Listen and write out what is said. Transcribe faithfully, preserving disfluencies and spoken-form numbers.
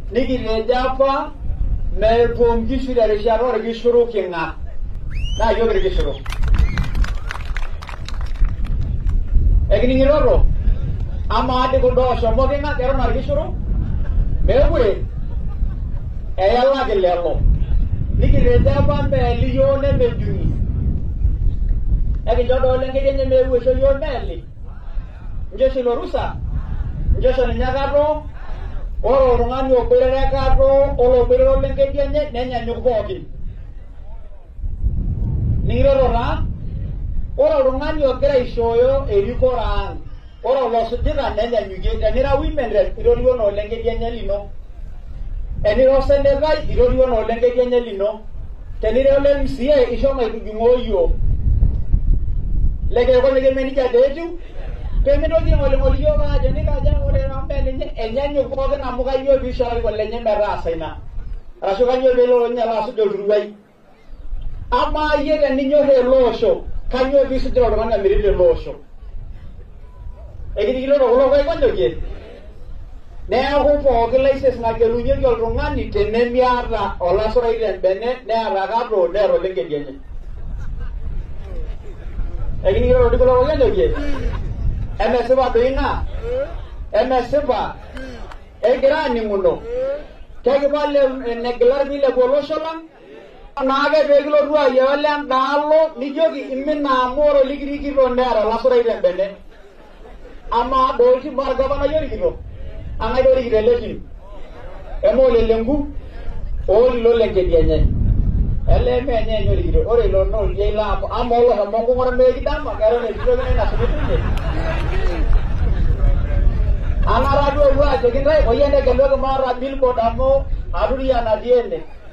nikireja apa metum kishu dari syaror kishuru kinga na yo gere kishuru egini ngiroro ama ade ko do so mo kinga kero na kishuru mewe eyalla gelelo nikireja apa meli yo ne mejuni egi jodo lenge yenye mewe so yo meli njeshi lorusa njeshi nyagaro oro rungani operere karo olo perero lenge yenye nenya nyubogi ningiro ra oro rungani okera ishoyo erikora oro losudira nenya nyugenda nira women red iroriwo no lenge yenye lino eniro sendegai iroriwo no lenge yenye lino tenire ole msie ishoma ikujungoyo lege ko lege menija deju pemeno di ngole ngole yo ba jeni ka jang ngole rambe ne enyanyo ko ga namu ga yo bi shari ko lenye mera saina rasu ga yo be lo nya la su do ruwai ama yere ni nyo he losho kanyo bi su do ro na miri le losho e gi lo ro lo ga ko ndoje ne ko po ke license na ke lunyo yo ro ngani tene miara ola so rai bene ne ara ga ro ne ro lenge jenye e gi lo ro ko lo ga ndoje M S ba doina M S ba e grani muno kage balle neglar bile bolo sholan naage beglo ruwa yelan dalo nijogi imina moro ligri giro ndara la sura ile bende ama dolci marga bana yori giro anga yori giro lekin e mo le lengu o lo lenge dienye ele me nye yori giro ore lo no yela amolo ha mongo ngora me gidama karo ne giro ne na subutune ana radio wa jegin rai oyende gelo mara bil ko damo aduri ana diene